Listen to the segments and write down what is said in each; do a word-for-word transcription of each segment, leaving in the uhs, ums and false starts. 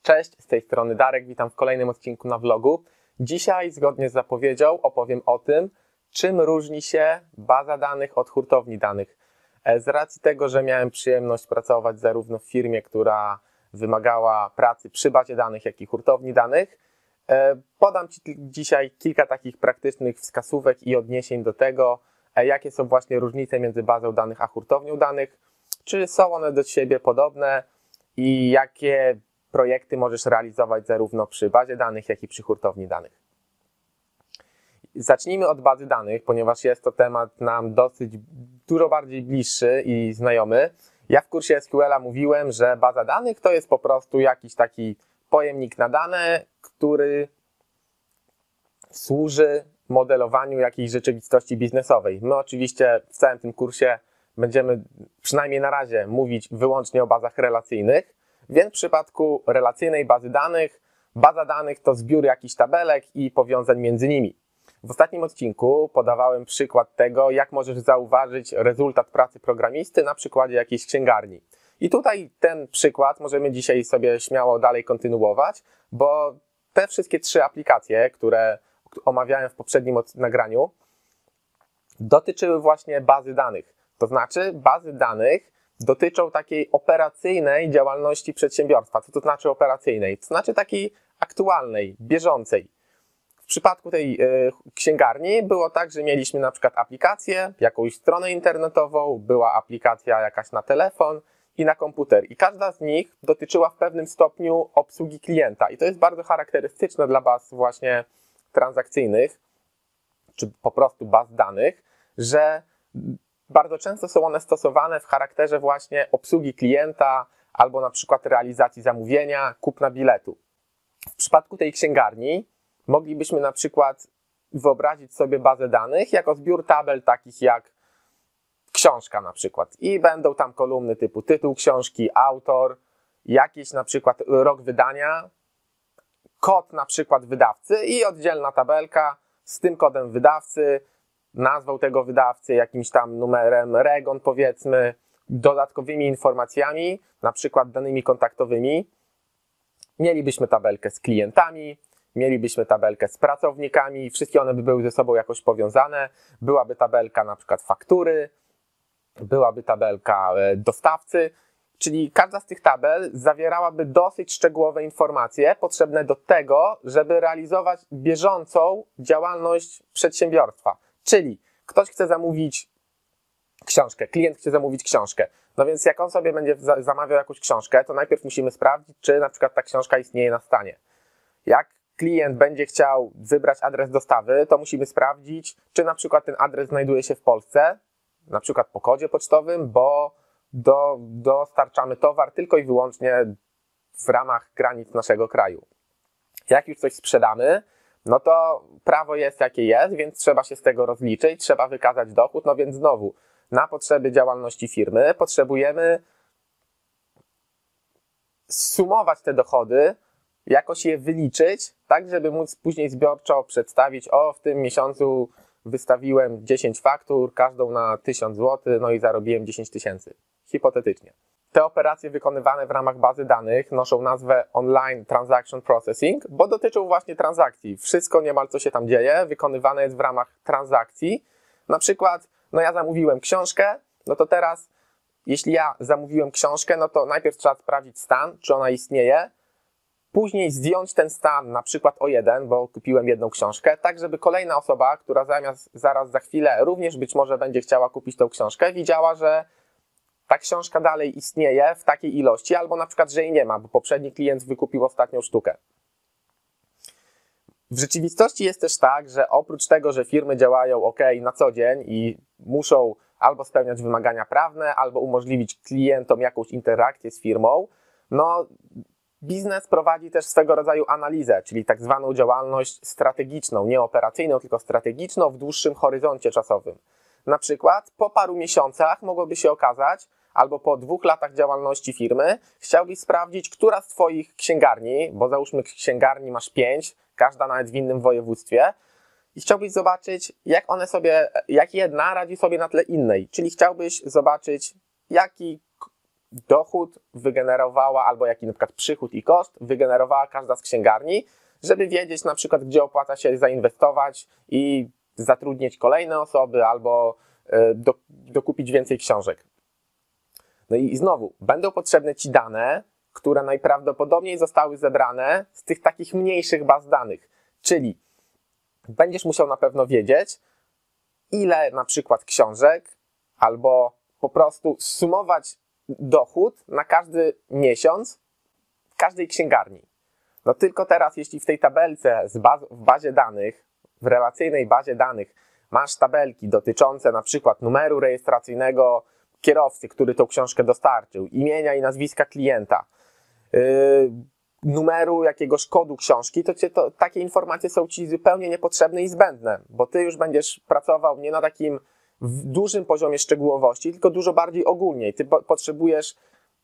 Cześć, z tej strony Darek, witam w kolejnym odcinku na vlogu. Dzisiaj, zgodnie z zapowiedzią, opowiem o tym, czym różni się baza danych od hurtowni danych. Z racji tego, że miałem przyjemność pracować zarówno w firmie, która wymagała pracy przy bazie danych, jak i hurtowni danych, podam Ci dzisiaj kilka takich praktycznych wskazówek i odniesień do tego, jakie są właśnie różnice między bazą danych a hurtownią danych, czy są one do siebie podobne i jakie projekty możesz realizować zarówno przy bazie danych, jak i przy hurtowni danych. Zacznijmy od bazy danych, ponieważ jest to temat nam dosyć dużo bardziej bliższy i znajomy. Ja w kursie S Q L a mówiłem, że baza danych to jest po prostu jakiś taki pojemnik na dane, który służy modelowaniu jakiejś rzeczywistości biznesowej. My oczywiście w całym tym kursie będziemy przynajmniej na razie mówić wyłącznie o bazach relacyjnych, więc w przypadku relacyjnej bazy danych, baza danych to zbiór jakichś tabelek i powiązań między nimi. W ostatnim odcinku podawałem przykład tego, jak możesz zauważyć rezultat pracy programisty na przykładzie jakiejś księgarni. I tutaj ten przykład możemy dzisiaj sobie śmiało dalej kontynuować, bo te wszystkie trzy aplikacje, które omawiałem w poprzednim nagraniu, dotyczyły właśnie bazy danych. To znaczy bazy danych dotyczą takiej operacyjnej działalności przedsiębiorstwa. Co to znaczy operacyjnej? To znaczy takiej aktualnej, bieżącej. W przypadku tej y, księgarni było tak, że mieliśmy na przykład aplikację, jakąś stronę internetową, była aplikacja jakaś na telefon i na komputer. I każda z nich dotyczyła w pewnym stopniu obsługi klienta. I to jest bardzo charakterystyczne dla baz właśnie transakcyjnych, czy po prostu baz danych, że bardzo często są one stosowane w charakterze właśnie obsługi klienta albo na przykład realizacji zamówienia, kupna biletu. W przypadku tej księgarni moglibyśmy na przykład wyobrazić sobie bazę danych jako zbiór tabel takich jak książka na przykład. I będą tam kolumny typu tytuł książki, autor, jakiś na przykład rok wydania, kod na przykład wydawcy i oddzielna tabelka z tym kodem wydawcy, nazwą tego wydawcy, jakimś tam numerem REGON powiedzmy, dodatkowymi informacjami, na przykład danymi kontaktowymi. Mielibyśmy tabelkę z klientami, mielibyśmy tabelkę z pracownikami, wszystkie one by były ze sobą jakoś powiązane. Byłaby tabelka na przykład faktury, byłaby tabelka dostawcy, czyli każda z tych tabel zawierałaby dosyć szczegółowe informacje potrzebne do tego, żeby realizować bieżącą działalność przedsiębiorstwa. Czyli ktoś chce zamówić książkę, klient chce zamówić książkę. No więc jak on sobie będzie zamawiał jakąś książkę, to najpierw musimy sprawdzić, czy na przykład ta książka istnieje na stanie. Jak klient będzie chciał wybrać adres dostawy, to musimy sprawdzić, czy na przykład ten adres znajduje się w Polsce, na przykład po kodzie pocztowym, bo do, dostarczamy towar tylko i wyłącznie w ramach granic naszego kraju. Jak już coś sprzedamy, no to prawo jest jakie jest, więc trzeba się z tego rozliczyć, trzeba wykazać dochód, no więc znowu na potrzeby działalności firmy potrzebujemy sumować te dochody, jakoś je wyliczyć, tak żeby móc później zbiorczo przedstawić, o w tym miesiącu wystawiłem dziesięć faktur, każdą na tysiąc złotych, no i zarobiłem dziesięć tysięcy, hipotetycznie. Te operacje wykonywane w ramach bazy danych noszą nazwę Online Transaction Processing, bo dotyczą właśnie transakcji. Wszystko niemal co się tam dzieje wykonywane jest w ramach transakcji. Na przykład, no ja zamówiłem książkę, no to teraz jeśli ja zamówiłem książkę, no to najpierw trzeba sprawdzić stan, czy ona istnieje, później zdjąć ten stan na przykład o jeden, bo kupiłem jedną książkę, tak żeby kolejna osoba, która zamiast zaraz za chwilę również być może będzie chciała kupić tą książkę, widziała, że ta książka dalej istnieje w takiej ilości, albo na przykład, że jej nie ma, bo poprzedni klient wykupił ostatnią sztukę. W rzeczywistości jest też tak, że oprócz tego, że firmy działają ok na co dzień i muszą albo spełniać wymagania prawne, albo umożliwić klientom jakąś interakcję z firmą, no biznes prowadzi też swego rodzaju analizę, czyli tak zwaną działalność strategiczną, nie operacyjną, tylko strategiczną w dłuższym horyzoncie czasowym. Na przykład po paru miesiącach mogłoby się okazać, albo po dwóch latach działalności firmy, chciałbyś sprawdzić, która z Twoich księgarni, bo załóżmy księgarni masz pięć, każda nawet w innym województwie, i chciałbyś zobaczyć, jak one sobie, jak jedna radzi sobie na tle innej, czyli chciałbyś zobaczyć, jaki dochód wygenerowała, albo jaki na przykład przychód i koszt wygenerowała każda z księgarni, żeby wiedzieć na przykład, gdzie opłaca się zainwestować i zatrudnić kolejne osoby, albo do, dokupić więcej książek. No i znowu, będą potrzebne Ci dane, które najprawdopodobniej zostały zebrane z tych takich mniejszych baz danych, czyli będziesz musiał na pewno wiedzieć, ile na przykład książek, albo po prostu sumować dochód na każdy miesiąc w każdej księgarni. No tylko teraz, jeśli w tej tabelce z baz, w bazie danych, w relacyjnej bazie danych masz tabelki dotyczące na przykład numeru rejestracyjnego kierowcy, który tą książkę dostarczył, imienia i nazwiska klienta, yy, numeru jakiegoś kodu książki, to, cię to takie informacje są Ci zupełnie niepotrzebne i zbędne, bo Ty już będziesz pracował nie na takim dużym poziomie szczegółowości, tylko dużo bardziej ogólnie. Ty po potrzebujesz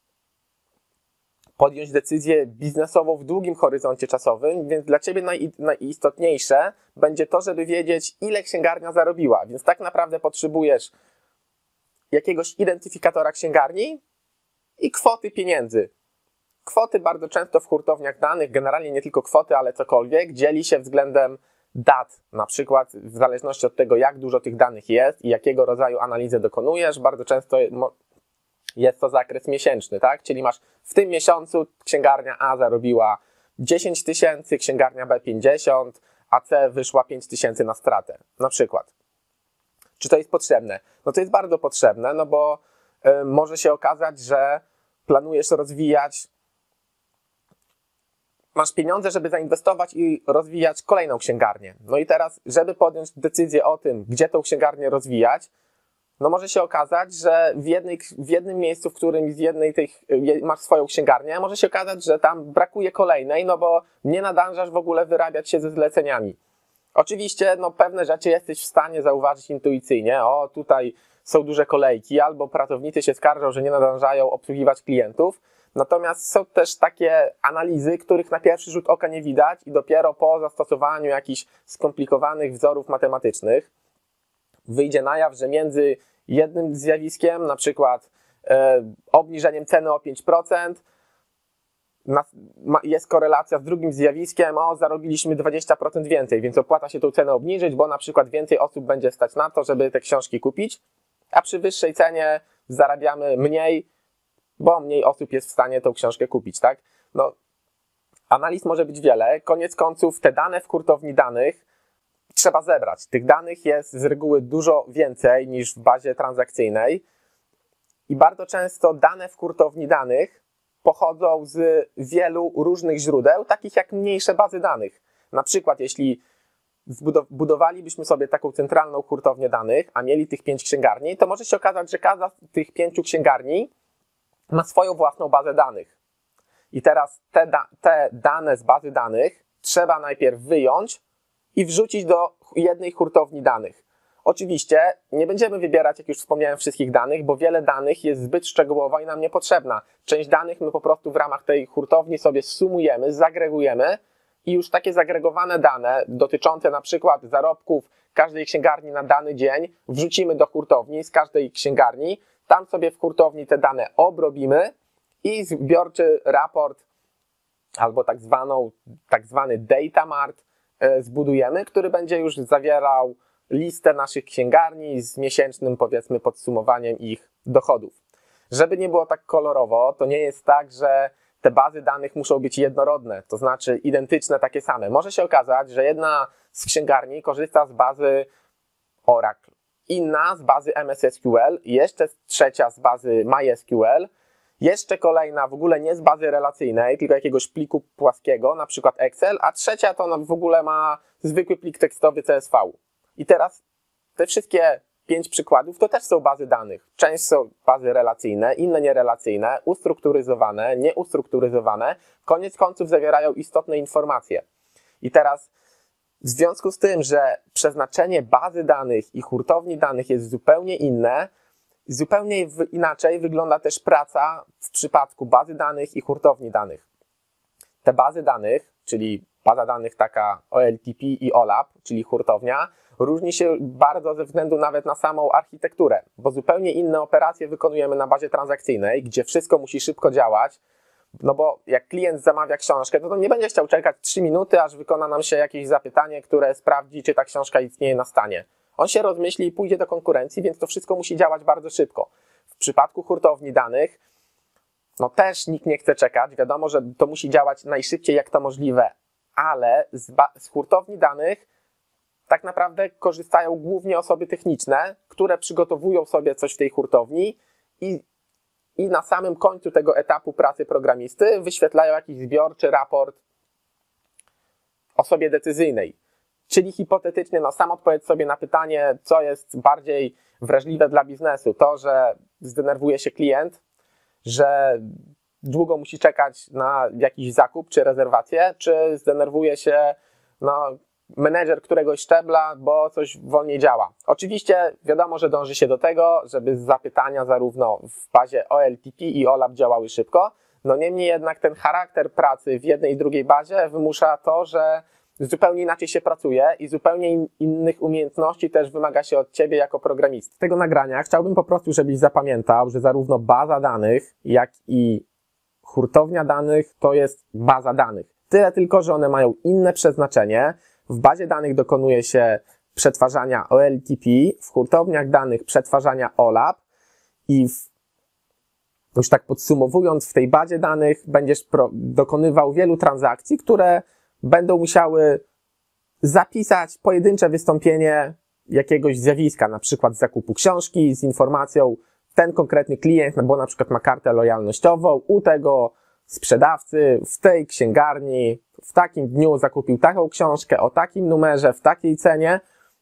podjąć decyzję biznesową w długim horyzoncie czasowym, więc dla Ciebie naj, najistotniejsze będzie to, żeby wiedzieć, ile księgarnia zarobiła. Więc tak naprawdę potrzebujesz jakiegoś identyfikatora księgarni i kwoty pieniędzy. Kwoty bardzo często w hurtowniach danych, generalnie nie tylko kwoty, ale cokolwiek, dzieli się względem dat. Na przykład w zależności od tego, jak dużo tych danych jest i jakiego rodzaju analizę dokonujesz, bardzo często jest to zakres miesięczny, tak? Czyli masz w tym miesiącu księgarnia A zarobiła dziesięć tysięcy, księgarnia B pięćdziesiąt, a C wyszła pięć tysięcy na stratę, na przykład. Czy to jest potrzebne? No to jest bardzo potrzebne, no bo y, może się okazać, że planujesz rozwijać, masz pieniądze, żeby zainwestować i rozwijać kolejną księgarnię. No i teraz, żeby podjąć decyzję o tym, gdzie tą księgarnię rozwijać, no może się okazać, że w, jednej, w jednym miejscu, w którym z jednej tych masz swoją księgarnię, może się okazać, że tam brakuje kolejnej, no bo nie nadążasz w ogóle wyrabiać się ze zleceniami. Oczywiście no pewne rzeczy jesteś w stanie zauważyć intuicyjnie, o tutaj są duże kolejki, albo pracownicy się skarżą, że nie nadążają obsługiwać klientów, natomiast są też takie analizy, których na pierwszy rzut oka nie widać i dopiero po zastosowaniu jakichś skomplikowanych wzorów matematycznych wyjdzie na jaw, że między jednym zjawiskiem, na przykład e, obniżeniem ceny o pięć procent, na, ma, jest korelacja z drugim zjawiskiem, o zarobiliśmy dwadzieścia procent więcej, więc opłaca się tą cenę obniżyć, bo na przykład więcej osób będzie stać na to, żeby te książki kupić, a przy wyższej cenie zarabiamy mniej, bo mniej osób jest w stanie tą książkę kupić, tak? No, analiz może być wiele, koniec końców te dane w hurtowni danych trzeba zebrać. Tych danych jest z reguły dużo więcej niż w bazie transakcyjnej i bardzo często dane w hurtowni danych pochodzą z wielu różnych źródeł, takich jak mniejsze bazy danych. Na przykład jeśli budowalibyśmy sobie taką centralną hurtownię danych, a mieli tych pięć księgarni, to może się okazać, że każda z tych pięciu księgarni ma swoją własną bazę danych. I teraz te, da te dane z bazy danych trzeba najpierw wyjąć i wrzucić do jednej hurtowni danych. Oczywiście nie będziemy wybierać, jak już wspomniałem, wszystkich danych, bo wiele danych jest zbyt szczegółowa i nam niepotrzebna. Część danych my po prostu w ramach tej hurtowni sobie sumujemy, zagregujemy i już takie zagregowane dane dotyczące na przykład zarobków każdej księgarni na dany dzień wrzucimy do hurtowni z każdej księgarni, tam sobie w hurtowni te dane obrobimy i zbiorczy raport albo tak, zwaną, tak zwany data mart zbudujemy, który będzie już zawierał listę naszych księgarni z miesięcznym, powiedzmy, podsumowaniem ich dochodów. Żeby nie było tak kolorowo, to nie jest tak, że te bazy danych muszą być jednorodne, to znaczy identyczne, takie same. Może się okazać, że jedna z księgarni korzysta z bazy Oracle, inna z bazy M S S Q L, jeszcze trzecia z bazy MySQL, jeszcze kolejna w ogóle nie z bazy relacyjnej, tylko jakiegoś pliku płaskiego, na przykład Excel, a trzecia to w ogóle ma zwykły plik tekstowy C S V. I teraz te wszystkie pięć przykładów to też są bazy danych. Część są bazy relacyjne, inne nierelacyjne, ustrukturyzowane, nieustrukturyzowane. Koniec końców zawierają istotne informacje. I teraz w związku z tym, że przeznaczenie bazy danych i hurtowni danych jest zupełnie inne, zupełnie inaczej wygląda też praca w przypadku bazy danych i hurtowni danych. Te bazy danych, czyli baza danych taka O L T P i O L A P, czyli hurtownia, różni się bardzo ze względu nawet na samą architekturę, bo zupełnie inne operacje wykonujemy na bazie transakcyjnej, gdzie wszystko musi szybko działać, no bo jak klient zamawia książkę, to, to nie będzie chciał czekać trzy minuty, aż wykona nam się jakieś zapytanie, które sprawdzi, czy ta książka istnieje na stanie. On się rozmyśli i pójdzie do konkurencji, więc to wszystko musi działać bardzo szybko. W przypadku hurtowni danych, no też nikt nie chce czekać, wiadomo, że to musi działać najszybciej jak to możliwe, ale z, z hurtowni danych tak naprawdę korzystają głównie osoby techniczne, które przygotowują sobie coś w tej hurtowni i, i na samym końcu tego etapu pracy programisty wyświetlają jakiś zbiorczy raport osobie decyzyjnej. Czyli hipotetycznie, no sam odpowiedz sobie na pytanie, co jest bardziej wrażliwe dla biznesu. To, że zdenerwuje się klient, że długo musi czekać na jakiś zakup czy rezerwację, czy zdenerwuje się no, menedżer któregoś szczebla, bo coś wolniej działa. Oczywiście wiadomo, że dąży się do tego, żeby zapytania zarówno w bazie O L T P i O L A P działały szybko, no niemniej jednak ten charakter pracy w jednej i drugiej bazie wymusza to, że zupełnie inaczej się pracuje i zupełnie in, innych umiejętności też wymaga się od ciebie jako programisty. Z tego nagrania chciałbym po prostu, żebyś zapamiętał, że zarówno baza danych, jak i hurtownia danych to jest baza danych. Tyle tylko, że one mają inne przeznaczenie. W bazie danych dokonuje się przetwarzania O L T P, w hurtowniach danych przetwarzania O L A P i w, już tak podsumowując, w tej bazie danych będziesz pro, dokonywał wielu transakcji, które będą musiały zapisać pojedyncze wystąpienie jakiegoś zjawiska, na przykład zakupu książki z informacją, ten konkretny klient, bo na przykład ma kartę lojalnościową, u tego sprzedawcy w tej księgarni w takim dniu zakupił taką książkę o takim numerze, w takiej cenie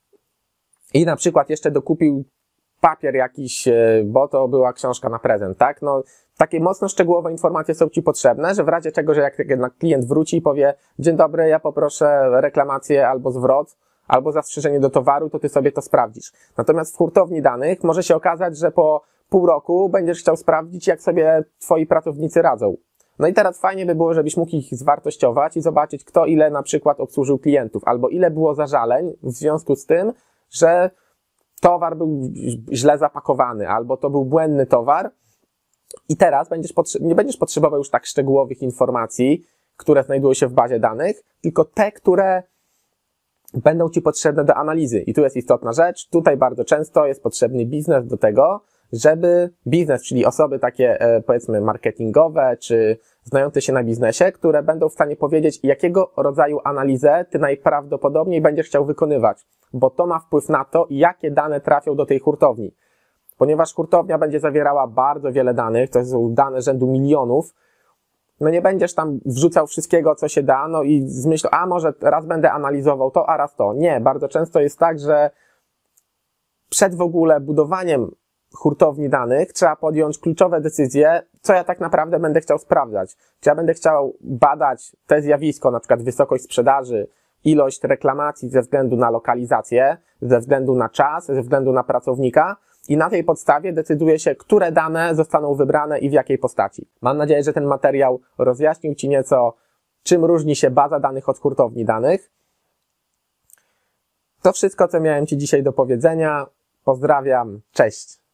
i na przykład jeszcze dokupił papier jakiś, bo to była książka na prezent, tak? No, takie mocno szczegółowe informacje są ci potrzebne, że w razie czego, że jak klient wróci i powie: dzień dobry, ja poproszę reklamację albo zwrot, albo zastrzeżenie do towaru, to ty sobie to sprawdzisz. Natomiast w hurtowni danych może się okazać, że po pół roku będziesz chciał sprawdzić, jak sobie twoi pracownicy radzą. No i teraz fajnie by było, żebyś mógł ich zwartościować i zobaczyć, kto ile na przykład obsłużył klientów, albo ile było zażaleń w związku z tym, że towar był źle zapakowany, albo to był błędny towar. I teraz będziesz nie będziesz potrzebował już tak szczegółowych informacji, które znajdują się w bazie danych, tylko te, które będą ci potrzebne do analizy. I tu jest istotna rzecz. Tutaj bardzo często jest potrzebny biznes do tego, żeby biznes, czyli osoby takie powiedzmy marketingowe, czy znające się na biznesie, które będą w stanie powiedzieć, jakiego rodzaju analizę ty najprawdopodobniej będziesz chciał wykonywać, bo to ma wpływ na to, jakie dane trafią do tej hurtowni. Ponieważ hurtownia będzie zawierała bardzo wiele danych, to są dane rzędu milionów, no nie będziesz tam wrzucał wszystkiego, co się da, no i z myślą, a może raz będę analizował to, a raz to. Nie, bardzo często jest tak, że przed w ogóle budowaniem hurtowni danych trzeba podjąć kluczowe decyzje, co ja tak naprawdę będę chciał sprawdzać. Czy ja będę chciał badać te zjawisko, na przykład wysokość sprzedaży, ilość reklamacji ze względu na lokalizację, ze względu na czas, ze względu na pracownika i na tej podstawie decyduje się, które dane zostaną wybrane i w jakiej postaci. Mam nadzieję, że ten materiał rozjaśnił ci nieco, czym różni się baza danych od hurtowni danych. To wszystko, co miałem ci dzisiaj do powiedzenia. Pozdrawiam, cześć!